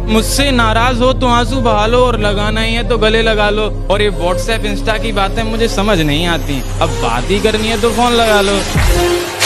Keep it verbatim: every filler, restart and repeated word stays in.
मुझसे नाराज हो तो आंसू बहा लो और लगाना ही है तो गले लगा लो। और ये व्हाट्सएप इंस्टा की बातें मुझे समझ नहीं आती, अब बात ही करनी है तो फोन लगा लो।